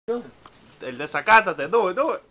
El desacátate, do it.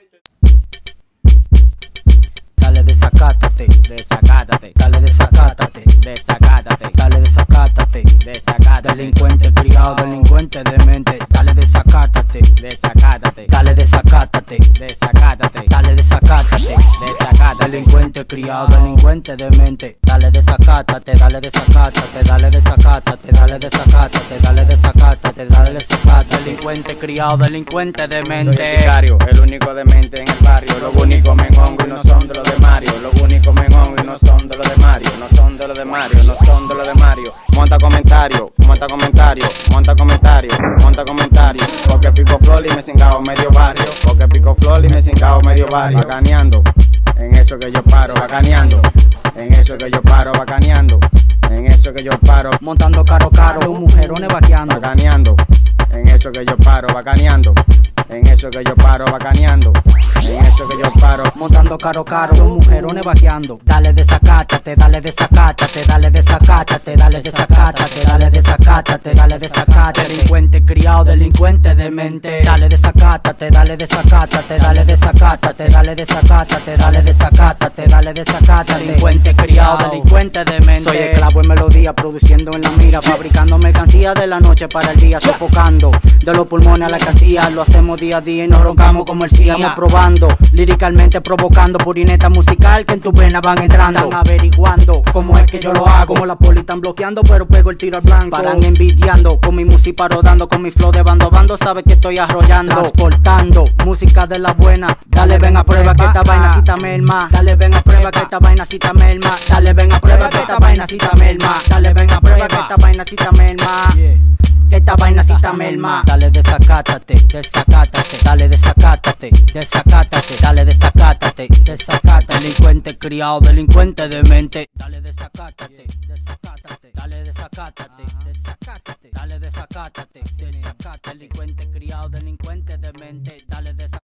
Dale desacátate, desacátate, dale desacátate, desacátate, dale desacátate, desacátate. Delincuente criado, delincuente de mente, dale desacátate, desacátate, dale desacátate, desacátate, dale desacátate, desacátate. Delincuente criado, delincuente de mente, dale desacátate, dale desacátate, dale desacátate, dale desacátate, dale desacátate, dale desacátate. Delincuente criado, delincuente de mente. Soy el sicario, el único demente en el barrio. Los únicos me enhongo y no son de los de Mario. Los únicos me enhongo y no son de los de Mario. No son de los de Mario, no son de los de Mario. Monta comentario, monta comentario, monta comentario, monta comentario. Porque pico flor y me cingao medio barrio. Porque pico flor y me cingao medio barrio. Bacaneando, en eso que yo paro, bacaneando. En eso que yo paro, bacaneando. En eso que yo paro, Montando caro caro, mujerones vaqueando. bacaneando. En eso que yo paro, bacaneando. En eso que yo paro, bacaneando. En eso que yo paro, Montando caro caro, mujerones vaqueando. Dale desacátate, dale desacátate, dale desacátate, dale desacátate, dale desacátate, dale desacátate. Delincuente criado, delincuente de mente. Dale desacátate, dale desacátate, dale desacátate, dale desacátate, dale desacátate, dale desacátate. Delincuente criado, delincuente de mente. Soy esclavo en melodía, produciendo en la mira, fabricando mercancía de la noche para el día, sofocando de los pulmones a la alcancía. Lo hacemos día a día y nos roncamos como el CIA. Estamos probando, líricamente provocando, purineta musical que en tus venas van entrando. Están averiguando cómo es que yo lo hago, como la poli están bloqueando, pero pego el tiro al blanco. Paran envidiando, con mi música rodando, con mi flow de bando a bando, sabes que estoy arrollando. Transportando, música de la buena. Dale ven a prueba que esta vaina cita merma. Dale ven a prueba que esta vaina cita merma. Dale ven a prueba que esta vaina cita merma. Dale ven a prueba que esta vaina cita merma. Que esta vaina cita merma. Dale desacátate, desacátate, dale desacátate, desacátate, dale desacátate, desacátate. Delincuente criado, delincuente de mente. Dale desacátate, desacátate, dale desacátate, desacátate, dale desacátate, desacátate. Delincuente criado, delincuente de mente. Dale desacátate.